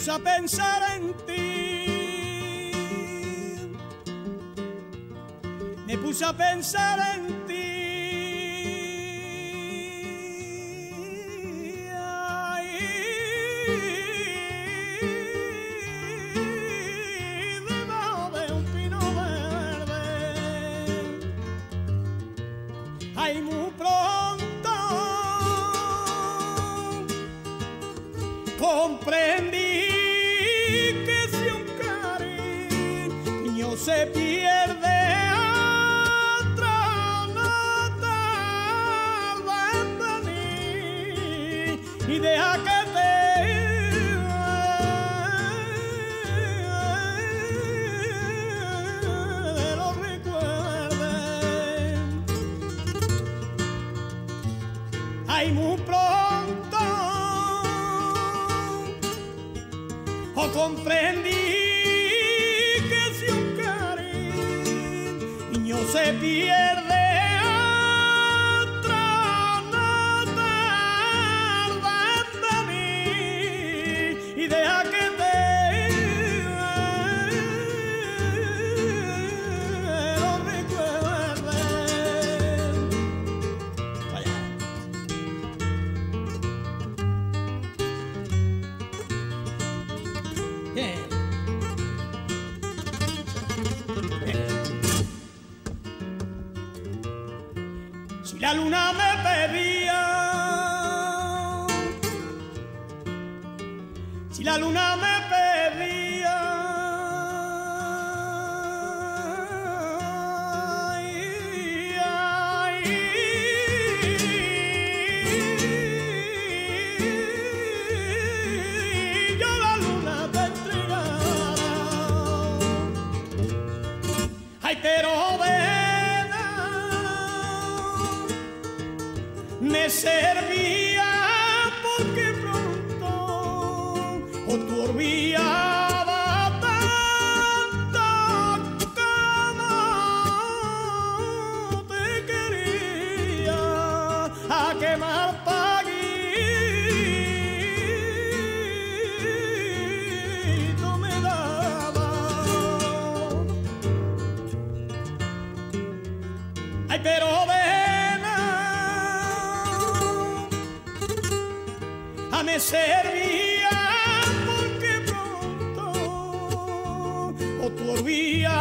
puse a pensar en ti, me puse a pensar en ti. Ay, debajo de un pino verde, ay, muy pronto comprendí que si un cariño se pierde, atrás no tarda en venir y deja que te lo recuerden. Ay, muy pronto comprendí que si un cariño se pierde, atrás no tarda en venir y deja que te lo recuerden. Vaya. Yeah. Si la luna me pedía, si la luna me pedía, ay, ay, yo la luna te entregara. Ay, pero me servía porque pronto o tu olvidaba tanto como te quería, a quemar paguito me daba. Ay, pero me servía porque pronto o tu olvidaba